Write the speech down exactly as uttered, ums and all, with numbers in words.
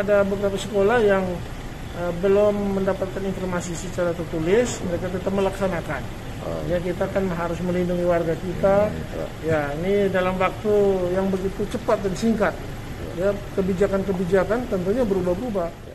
ada beberapa sekolah yang uh, belum mendapatkan informasi secara tertulis, mereka tetap melaksanakan. Uh, ya kita kan harus melindungi warga kita. Uh, ya ini dalam waktu yang begitu cepat dan singkat. Ya kebijakan-kebijakan tentunya berubah-ubah.